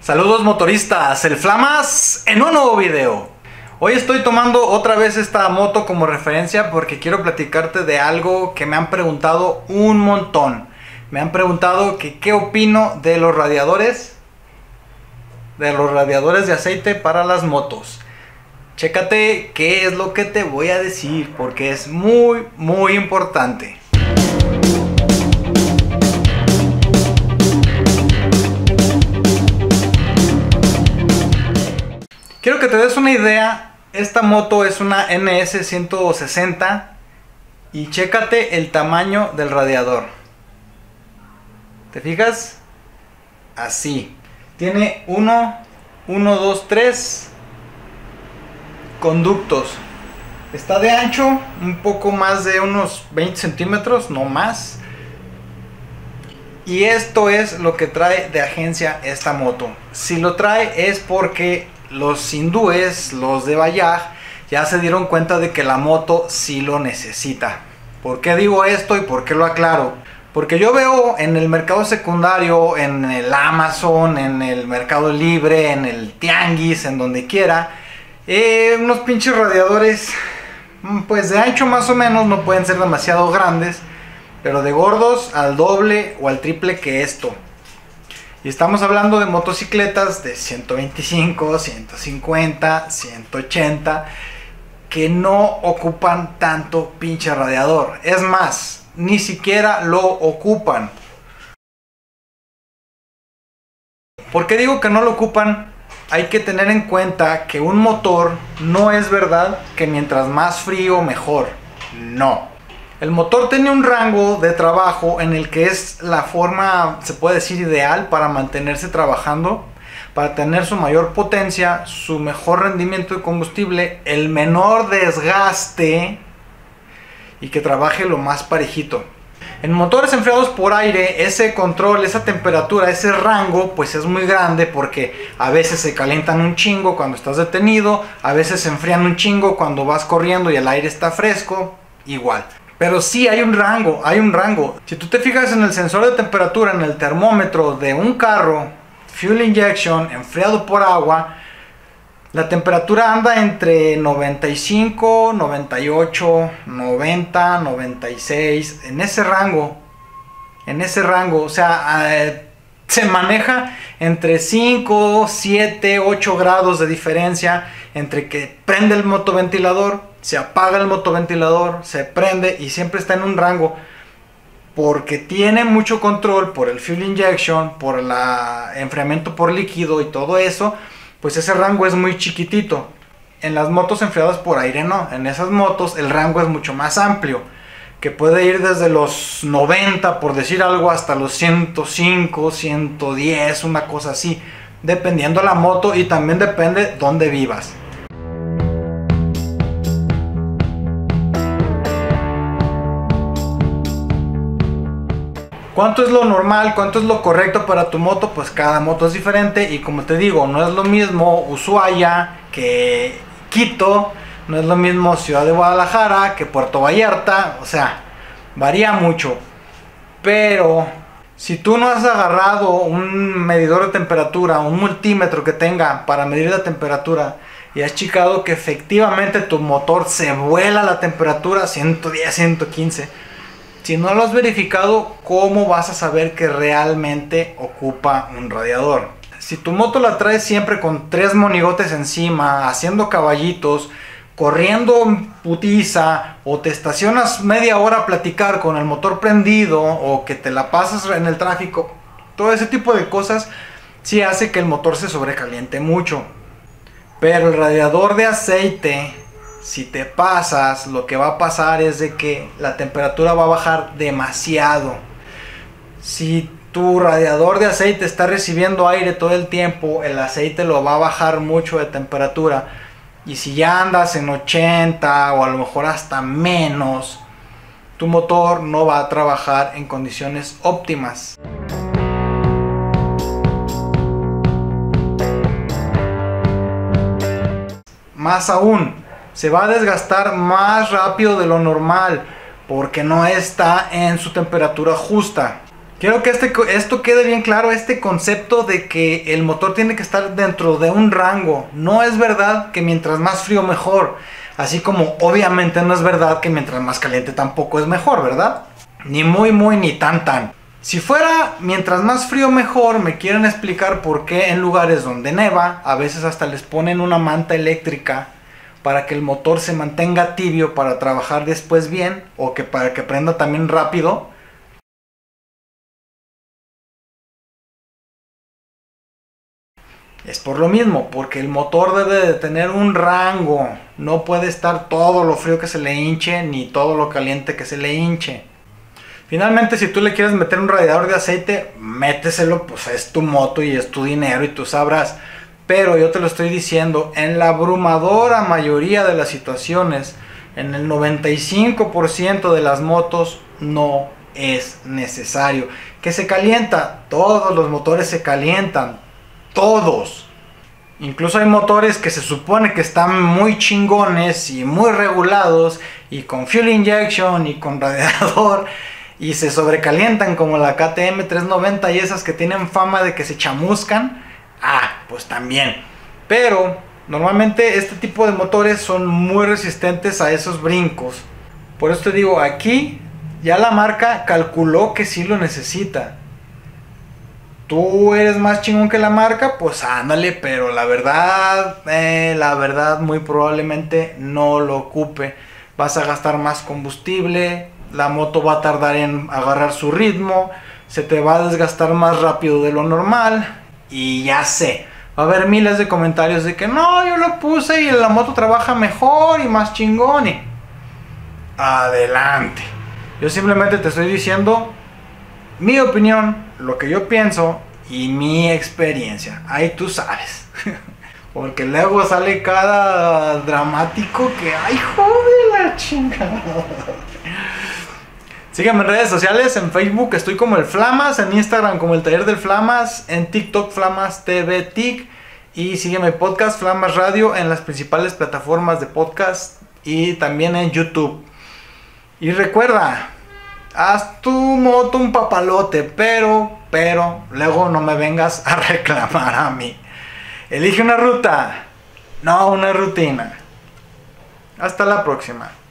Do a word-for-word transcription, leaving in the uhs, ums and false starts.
Saludos motoristas, el Flamas en un nuevo video. Hoy estoy tomando otra vez esta moto como referencia porque quiero platicarte de algo que me han preguntado un montón. Me han preguntado que qué opino de los radiadores, de los radiadores de aceite para las motos. Chécate qué es lo que te voy a decir porque es muy muy importante. Quiero que te des una idea. Esta moto es una N S ciento sesenta y chécate el tamaño del radiador. ¿Te fijas? Así. Tiene uno, uno, dos, tres conductos. Está de ancho, un poco más de unos veinte centímetros, no más. Y esto es lo que trae de agencia esta moto. Si lo trae es porque los hindúes, los de Bajaj, ya se dieron cuenta de que la moto sí lo necesita. ¿Por qué digo esto y por qué lo aclaro? Porque yo veo en el mercado secundario, en el Amazon, en el Mercado Libre, en el Tianguis, en donde quiera, eh, unos pinches radiadores, pues de ancho más o menos, no pueden ser demasiado grandes, pero de gordos al doble o al triple que esto. Y estamos hablando de motocicletas de ciento veinticinco, ciento cincuenta, ciento ochenta que no ocupan tanto pinche radiador. Es más, ni siquiera lo ocupan. ¿Por qué digo que no lo ocupan? Hay que tener en cuenta que un motor no es verdad que mientras más frío mejor. No. El motor tiene un rango de trabajo en el que es la forma, se puede decir, ideal para mantenerse trabajando, para tener su mayor potencia, su mejor rendimiento de combustible, el menor desgaste y que trabaje lo más parejito. En motores enfriados por aire, ese control, esa temperatura, ese rango, pues es muy grande porque a veces se calientan un chingo cuando estás detenido, a veces se enfrían un chingo cuando vas corriendo y el aire está fresco, igual. Pero sí hay un rango, hay un rango. Si tú te fijas en el sensor de temperatura, en el termómetro de un carro, fuel injection, enfriado por agua, la temperatura anda entre noventa y cinco, noventa y ocho, noventa, noventa y seis, en ese rango, en ese rango, o sea, eh, se maneja entre cinco, siete, ocho grados de diferencia entre que prende el motoventilador, se apaga el motoventilador, se prende y siempre está en un rango porque tiene mucho control por el fuel injection, por el enfriamiento por líquido y todo eso. Pues ese rango es muy chiquitito. En las motos enfriadas por aire no. En esas motos el rango es mucho más amplio, que puede ir desde los noventa, por decir algo, hasta los ciento cinco, ciento diez, una cosa así, dependiendo de la moto y también depende dónde vivas. ¿Cuánto es lo normal? ¿Cuánto es lo correcto para tu moto? Pues cada moto es diferente y como te digo, no es lo mismo Ushuaia que Quito, no es lo mismo Ciudad de Guadalajara que Puerto Vallarta, o sea, varía mucho. Pero si tú no has agarrado un medidor de temperatura, un multímetro que tenga para medir la temperatura y has checado que efectivamente tu motor se vuela la temperatura ciento diez, ciento quince, si no lo has verificado, ¿cómo vas a saber que realmente ocupa un radiador? Si tu moto la traes siempre con tres monigotes encima, haciendo caballitos, corriendo en putiza, o te estacionas media hora a platicar con el motor prendido, o que te la pasas en el tráfico, todo ese tipo de cosas sí hace que el motor se sobrecaliente mucho. Pero el radiador de aceite, si te pasas, lo que va a pasar es de que la temperatura va a bajar demasiado. Si tu radiador de aceite está recibiendo aire todo el tiempo, el aceite lo va a bajar mucho de temperatura. Y si ya andas en ochenta o a lo mejor hasta menos, tu motor no va a trabajar en condiciones óptimas. Más aún, se va a desgastar más rápido de lo normal porque no está en su temperatura justa. Quiero que este, esto quede bien claro, este concepto de que el motor tiene que estar dentro de un rango. No es verdad que mientras más frío mejor. Así como obviamente no es verdad que mientras más caliente tampoco es mejor, ¿verdad? Ni muy muy ni tan tan. Si fuera mientras más frío mejor, me quieren explicar por qué en lugares donde neva, a veces hasta les ponen una manta eléctrica para que el motor se mantenga tibio para trabajar después bien, o que para que prenda también rápido. Es por lo mismo, porque el motor debe de tener un rango. No puede estar todo lo frío que se le hinche, ni todo lo caliente que se le hinche. Finalmente, si tú le quieres meter un radiador de aceite, méteselo, pues es tu moto y es tu dinero y tú sabrás. Pero yo te lo estoy diciendo, en la abrumadora mayoría de las situaciones, en el noventa y cinco por ciento de las motos, no es necesario. ¿Que se calienta? Todos los motores se calientan. Todos. Incluso hay motores que se supone que están muy chingones y muy regulados y con fuel injection y con radiador y se sobrecalientan, como la K T M trescientos noventa y esas que tienen fama de que se chamuscan. Ah, pues también. Pero normalmente este tipo de motores son muy resistentes a esos brincos. Por eso te digo, aquí ya la marca calculó que sí lo necesita. Tú eres más chingón que la marca, pues ándale, pero la verdad, eh, la verdad muy probablemente no lo ocupe. Vas a gastar más combustible, la moto va a tardar en agarrar su ritmo, se te va a desgastar más rápido de lo normal. Y ya sé, va a haber miles de comentarios de que no, yo lo puse y la moto trabaja mejor y más chingón. Y adelante. Yo simplemente te estoy diciendo mi opinión, lo que yo pienso y mi experiencia. Ahí tú sabes. Porque luego sale cada dramático que ay, joder la chingada. Sígueme en redes sociales, en Facebook estoy como el Flamas, en Instagram como el Taller del Flamas, en TikTok Flamas T V Tic, y sígueme podcast Flamas Radio en las principales plataformas de podcast y también en YouTube. Y recuerda, haz tu moto un papalote, pero, pero, luego no me vengas a reclamar a mí. Elige una ruta, no una rutina. Hasta la próxima.